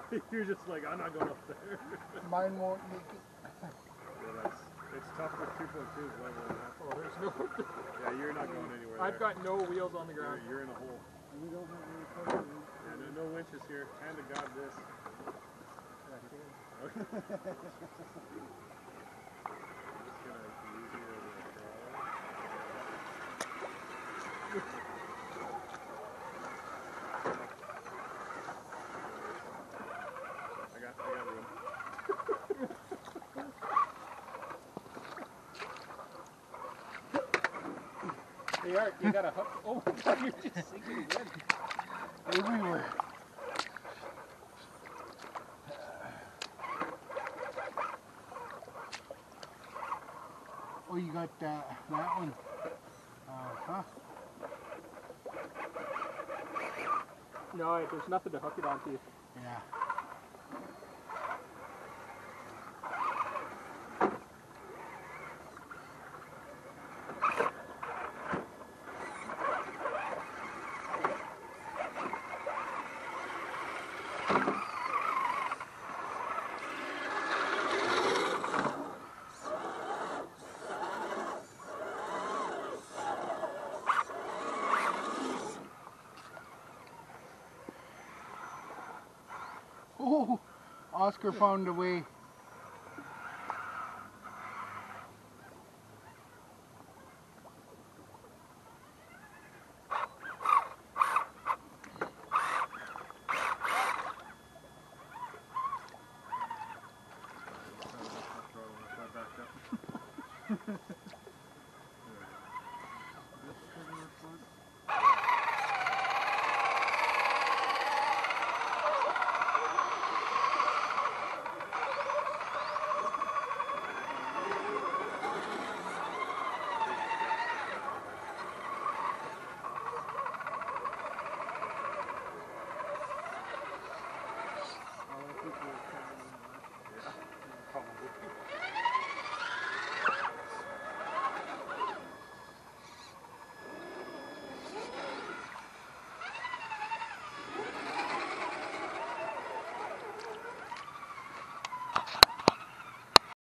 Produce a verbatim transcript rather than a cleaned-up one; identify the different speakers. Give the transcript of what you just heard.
Speaker 1: You're just like, I'm not going up there.
Speaker 2: Mine won't make it.
Speaker 1: Yeah, that's, it's tough with two point two level and that.
Speaker 3: Oh, there's no...
Speaker 1: Yeah, you're not going anywhere
Speaker 3: I've
Speaker 1: there.
Speaker 3: got no wheels on the ground.
Speaker 1: You're, you're in a hole.
Speaker 2: And we don't have any cover.
Speaker 1: Yeah, no, no winches here. Hand to God this. I'm just gonna use you as a crawler. I got, I got room.
Speaker 3: Hey Art, you got a hook. Oh my God, you're just sinking again.
Speaker 2: Everywhere. Oh, you got uh, that one. Uh huh.
Speaker 3: No, there's nothing to hook it onto.
Speaker 2: Yeah. Oh, Oscar found a way.